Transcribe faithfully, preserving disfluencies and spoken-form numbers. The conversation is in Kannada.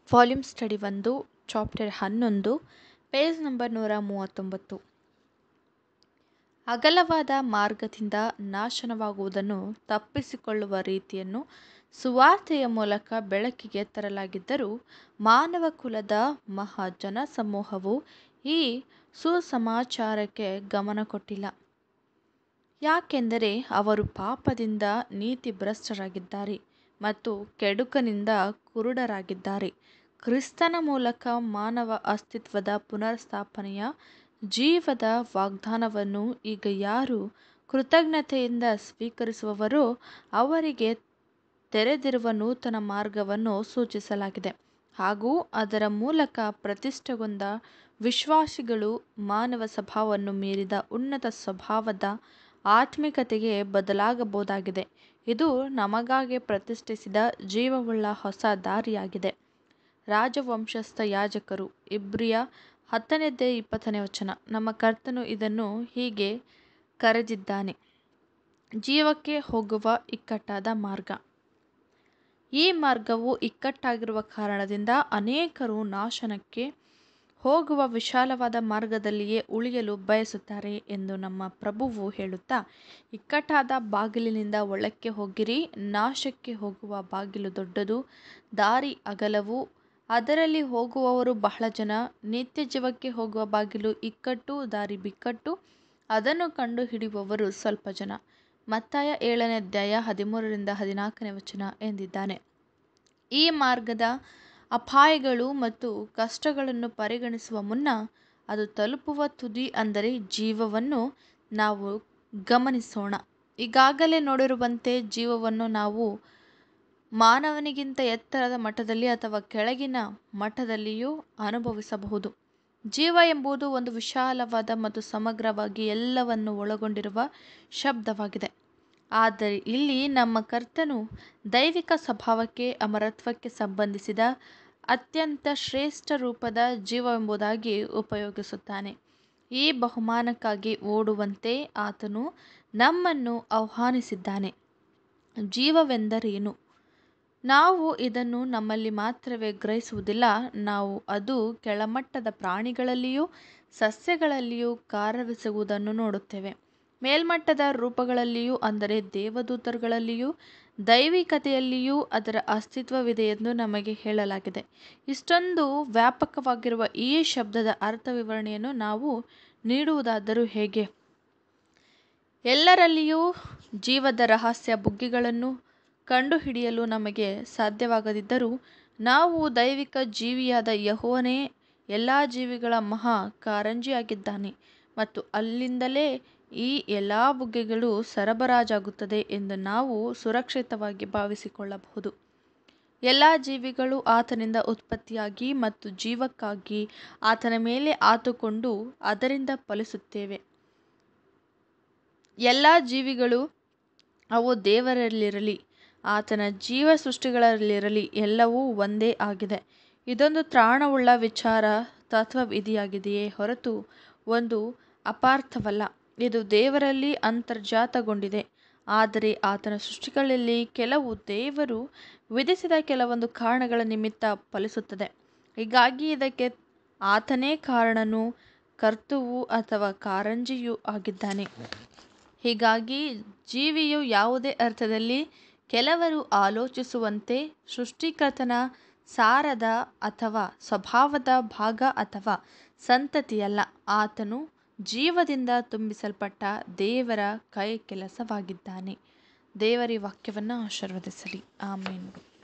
ವಾಲ್ಯೂಮ್ ಸ್ಟಡಿ ಒಂದು, ಚಾಪ್ಟರ್ ಹನ್ನೊಂದು, ಪೇಜ್ ನಂಬರ್ ನೂರ ಮೂವತ್ತೊಂಬತ್ತು. ಅಗಲವಾದ ಮಾರ್ಗದಿಂದ ನಾಶನವಾಗುವುದನ್ನು ತಪ್ಪಿಸಿಕೊಳ್ಳುವ ರೀತಿಯನ್ನು ಸುವಾರ್ತೆಯ ಮೂಲಕ ಬೆಳಕಿಗೆ ತರಲಾಗಿದ್ದರೂ ಮಾನವ ಕುಲದ ಮಹಾ ಜನಸಮೂಹವು ಈ ಸುಸಮಾಚಾರಕ್ಕೆ ಗಮನ ಕೊಟ್ಟಿಲ್ಲ. ಯಾಕೆಂದರೆ ಅವರು ಪಾಪದಿಂದ ನೀತಿಭ್ರಷ್ಟರಾಗಿದ್ದಾರೆ ಮತ್ತು ಕೆಡುಕನಿಂದ ಕುರುಡರಾಗಿದ್ದಾರೆ. ಕ್ರಿಸ್ತನ ಮೂಲಕ ಮಾನವ ಅಸ್ತಿತ್ವದ ಪುನರ್ಸ್ಥಾಪನೆಯ ಜೀವದ ವಾಗ್ದಾನವನ್ನು ಈಗ ಯಾರು ಕೃತಜ್ಞತೆಯಿಂದ ಸ್ವೀಕರಿಸುವವರೋ ಅವರಿಗೆ ತೆರೆದಿರುವ ನೂತನ ಮಾರ್ಗವನ್ನು ಸೂಚಿಸಲಾಗಿದೆ ಹಾಗೂ ಅದರ ಮೂಲಕ ಪ್ರತಿಷ್ಠೆಗೊಂಡ ವಿಶ್ವಾಸಿಗಳು ಮಾನವ ಸ್ವಭಾವವನ್ನು ಮೀರಿದ ಉನ್ನತ ಸ್ವಭಾವದ ಆತ್ಮಿಕತೆಗೆ ಬದಲಾಗಬಹುದಾಗಿದೆ. ಇದು ನಮಗಾಗಿ ಪ್ರತಿಷ್ಠಿಸಿದ ಜೀವವುಳ್ಳ ಹೊಸ ದಾರಿಯಾಗಿದೆ. ರಾಜವಂಶಸ್ಥ ಯಾಜಕರು ಇಬ್ರಿಯ ಹತ್ತನೇದೇ ಇಪ್ಪತ್ತನೇ ವಚನ. ನಮ್ಮ ಕರ್ತನು ಇದನ್ನು ಹೀಗೆ ಕರೆದಿದ್ದಾನೆ, ಜೀವಕ್ಕೆ ಹೋಗುವ ಇಕ್ಕಟ್ಟಾದ ಮಾರ್ಗ. ಈ ಮಾರ್ಗವು ಇಕ್ಕಟ್ಟಾಗಿರುವ ಕಾರಣದಿಂದ ಅನೇಕರು ನಾಶನಕ್ಕೆ ಹೋಗುವ ವಿಶಾಲವಾದ ಮಾರ್ಗದಲ್ಲಿಯೇ ಉಳಿಯಲು ಬಯಸುತ್ತಾರೆ ಎಂದು ನಮ್ಮ ಪ್ರಭುವು ಹೇಳುತ್ತಾ, ಇಕ್ಕಟ್ಟಾದ ಬಾಗಿಲಿನಿಂದ ಒಳಕ್ಕೆ ಹೋಗಿರಿ, ನಾಶಕ್ಕೆ ಹೋಗುವ ಬಾಗಿಲು ದೊಡ್ಡದು, ದಾರಿ ಅಗಲವು, ಅದರಲ್ಲಿ ಹೋಗುವವರು ಬಹಳ ಜನ. ನಿತ್ಯ ಜೀವಕ್ಕೆ ಹೋಗುವ ಬಾಗಿಲು ಇಕ್ಕಟ್ಟು, ದಾರಿ ಬಿಕ್ಕಟ್ಟು, ಅದನ್ನು ಕಂಡು ಹಿಡಿಯುವವರು ಸ್ವಲ್ಪ ಜನ. ಮತ್ತಾಯ ಏಳನೇ ಅಧ್ಯಾಯ ಹದಿಮೂರರಿಂದ ಹದಿನಾಲ್ಕನೇ ವಚನ ಎಂದಿದ್ದಾನೆ. ಈ ಮಾರ್ಗದ ಅಪಾಯಗಳು ಮತ್ತು ಕಷ್ಟಗಳನ್ನು ಪರಿಗಣಿಸುವ ಮುನ್ನ ಅದು ತಲುಪುವ ತುದಿ ಅಂದರೆ ಜೀವವನ್ನು ನಾವು ಗಮನಿಸೋಣ. ಈಗಾಗಲೇ ನೋಡಿರುವಂತೆ ಜೀವವನ್ನು ನಾವು ಮಾನವನಿಗಿಂತ ಎತ್ತರದ ಮಟ್ಟದಲ್ಲಿ ಅಥವಾ ಕೆಳಗಿನ ಮಟ್ಟದಲ್ಲಿಯೂ ಅನುಭವಿಸಬಹುದು. ಜೀವ ಎಂಬುದು ಒಂದು ವಿಶಾಲವಾದ ಮತ್ತು ಸಮಗ್ರವಾಗಿ ಎಲ್ಲವನ್ನು ಒಳಗೊಂಡಿರುವ ಶಬ್ದವಾಗಿದೆ. ಆದರೆ ಇಲ್ಲಿ ನಮ್ಮ ಕರ್ತನು ದೈವಿಕ ಸ್ವಭಾವಕ್ಕೆ ಅಮರತ್ವಕ್ಕೆ ಸಂಬಂಧಿಸಿದ ಅತ್ಯಂತ ಶ್ರೇಷ್ಠ ರೂಪದ ಜೀವವೆಂಬುದಾಗಿ ಉಪಯೋಗಿಸುತ್ತಾನೆ. ಈ ಬಹುಮಾನಕ್ಕಾಗಿ ಓಡುವಂತೆ ಆತನು ನಮ್ಮನ್ನು ಆಹ್ವಾನಿಸಿದ್ದಾನೆ. ಜೀವವೆಂದರೇನು? ನಾವು ಇದನ್ನು ನಮ್ಮಲ್ಲಿ ಮಾತ್ರವೇ ಗ್ರಹಿಸುವುದಿಲ್ಲ. ನಾವು ಅದು ಕೆಳಮಟ್ಟದ ಪ್ರಾಣಿಗಳಲ್ಲಿಯೂ ಸಸ್ಯಗಳಲ್ಲಿಯೂ ಕಾರ್ಯವೆಸಗುವುದನ್ನು ನೋಡುತ್ತೇವೆ. ಮೇಲ್ಮಟ್ಟದ ರೂಪಗಳಲ್ಲಿಯೂ ಅಂದರೆ ದೇವದೂತರುಗಳಲ್ಲಿಯೂ ದೈವಿಕತೆಯಲ್ಲಿಯೂ ಅದರ ಅಸ್ತಿತ್ವವಿದೆಯೆಂದು ನಮಗೆ ಹೇಳಲಾಗಿದೆ. ಇಷ್ಟೊಂದು ವ್ಯಾಪಕವಾಗಿರುವ ಈ ಶಬ್ದದ ಅರ್ಥ ವಿವರಣೆಯನ್ನು ನಾವು ನೀಡುವುದಾದರೂ ಹೇಗೆ? ಎಲ್ಲರಲ್ಲಿಯೂ ಜೀವದ ರಹಸ್ಯ ಬುಗ್ಗೆಗಳನ್ನು ಕಂಡುಹಿಡಿಯಲು ನಮಗೆ ಸಾಧ್ಯವಾಗದಿದ್ದರೂ ನಾವು ದೈವಿಕ ಜೀವಿಯಾದ ಯೆಹೋವನೇ ಎಲ್ಲ ಜೀವಿಗಳ ಮಹಾ ಕಾರಂಜಿಯಾಗಿದ್ದಾನೆ ಮತ್ತು ಅಲ್ಲಿಂದಲೇ ಈ ಎಲ್ಲ ಬುಗ್ಗೆಗಳು ಸರಬರಾಜಾಗುತ್ತದೆ ಎಂದು ನಾವು ಸುರಕ್ಷಿತವಾಗಿ ಭಾವಿಸಿಕೊಳ್ಳಬಹುದು. ಎಲ್ಲ ಜೀವಿಗಳು ಆತನಿಂದ ಉತ್ಪತ್ತಿಯಾಗಿ ಮತ್ತು ಜೀವಕ್ಕಾಗಿ ಆತನ ಮೇಲೆ ಆತುಕೊಂಡು ಅದರಿಂದ ಫಲಿಸುತ್ತವೆ. ಎಲ್ಲ ಜೀವಿಗಳು ಅವು ದೇವರಲ್ಲಿರಲಿ ಆತನ ಜೀವ ಸೃಷ್ಟಿಗಳಲ್ಲಿರಲಿ ಎಲ್ಲವೂ ಒಂದೇ ಆಗಿದೆ. ಇದೊಂದು ತ್ರಾಣವುಳ್ಳ ವಿಚಾರ ತತ್ವವಿಧಿಯಾಗಿದೆಯೇ ಹೊರತು ಒಂದು ಅಪಾರ್ಥವಲ್ಲ. ಇದು ದೇವರಲ್ಲಿ ಅಂತರ್ಜಾತಗೊಂಡಿದೆ. ಆದರೆ ಆತನ ಸೃಷ್ಟಿಗಳಲ್ಲಿ ಕೆಲವು ದೇವರು ವಿಧಿಸಿದ ಕೆಲವೊಂದು ಕಾರಣಗಳ ನಿಮಿತ್ತ ಫಲಿಸುತ್ತದೆ. ಹೀಗಾಗಿ ಇದಕ್ಕೆ ಆತನೇ ಕಾರಣನೂ ಕರ್ತೃವೂ ಅಥವಾ ಕಾರಂಜಿಯೂ ಆಗಿದ್ದಾನೆ. ಹೀಗಾಗಿ ಜೀವಿಯು ಯಾವುದೇ ಅರ್ಥದಲ್ಲಿ ಕೆಲವರು ಆಲೋಚಿಸುವಂತೆ ಸೃಷ್ಟಿಕರ್ತನ ಸಾರದ ಅಥವಾ ಸ್ವಭಾವದ ಭಾಗ ಅಥವಾ ಸಂತತಿಯಲ್ಲ. ಆತನು ಜೀವದಿಂದ ತುಂಬಿಸಲ್ಪಟ್ಟ ದೇವರ ಕೈ ಕೆಲಸವಾಗಿದ್ದಾನೆ. ದೇವರ ವಾಕ್ಯವನ್ನು ಆಶೀರ್ವದಿಸಲಿ. ಆಮೇನ್.